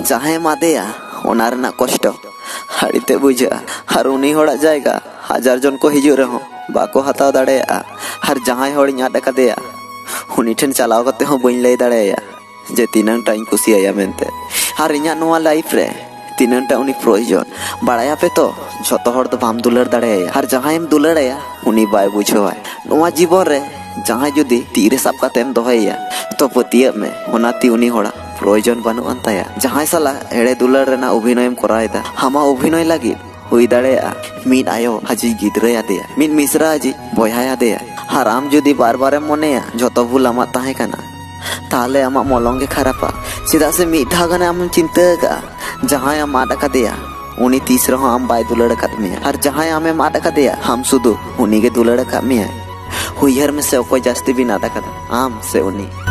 जहां मादेया ओना रेना कष्ट हाड़ीते बुझा और उनी होड़ा जायगा 1000 जन को हिजू रहो बाको हताव दाड़ेया और जहां होड़ी आद कदेया उनी ठेन चलाव कते हो बइन लई दाड़ेया जे तीनटा इन कुसिया मेनते और इना नोआ लाइफ रे तीनटा उनी प्रयोजन बाड़ाया पे तो जतो हर दो बाम दुलर दाड़ेया और जहां एम दुलड़ेया उनी बाय बुझवा नोआ जीवन रे जहां जुदी तीरे साब कातेम दोहैया तो पतिया में होनाती उनी होड़ा प्रयोजन बानु अंताया जहां साला एड़े दुलर रेना अभिनयम करायदा हमा अभिनय लगी हुई दाड़ेया मिद आयो हाजी गिद्रा आदेया मिद मिश्रा हाजी बयहा आदेया और आम जुदी बार बार मनेया जतो भूल आमा ताहे कना ताहले आमा मलंगे खरापा चेदा से मिद धा गाने आम चिंता का जहां आम आद कादेया उनी तीस रहो आम बाय दुलड़ काद मेया और जहां आमे आद कादेया हम सुदु उनी गे दुलड़ काद मेया हुईहर में से ओको जास्ती भी नादा कदा आम से उनी।